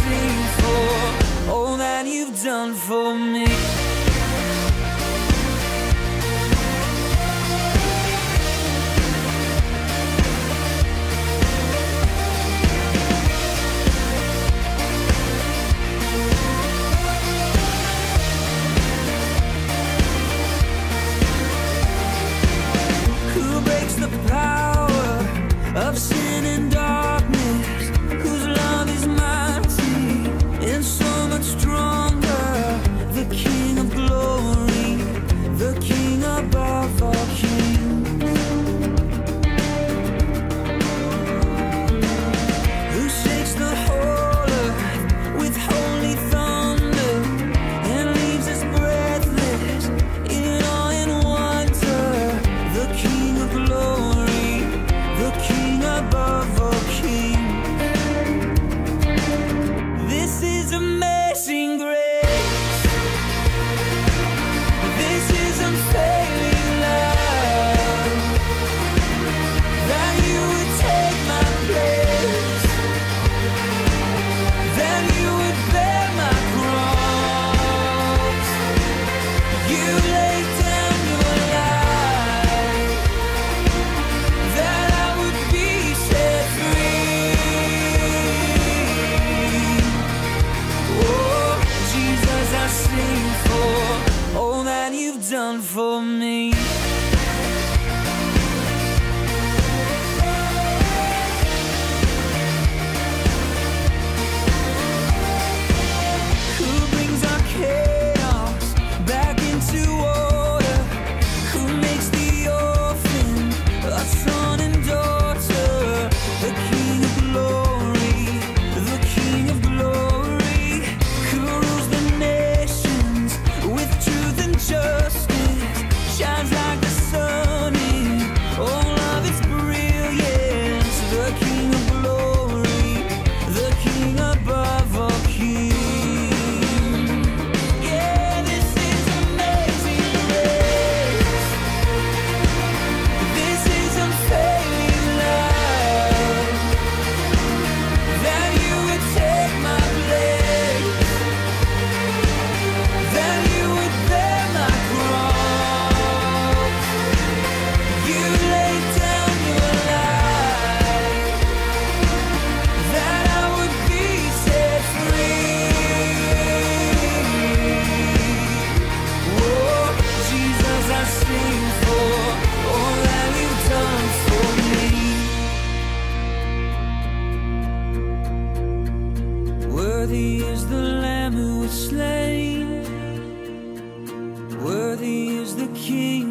sing for all that you've done for me. Who breaks the power of sin and darkness, whose love is mighty and so much stronger? The King of glory, the King above all kings, who shakes the whole earth with holy thunder and leaves us breathless in awe and wonder. The King of glory, the King above all kings. This is amazing grace. This is unfailing love, that you would take my place, that you would bear my cross. You laid down your life, that I would be set free. Oh, Jesus, I sing for all that you've done for me. Who brings our chaos back into order? Who makes the orphan a son and daughter? The King of glory, the King of glory, who rules the nations with truth and justice, shines like the sun in all of its brilliance. The King of glory, the King above all kings. Yeah, this is amazing grace. This is unfailing love, that you would take my place, that you would bear my cross. You laid down your life, that I would be set free. Oh, Jesus, I sing for all that you've done for me. Worthy is the Lamb who was slain, worthy is the King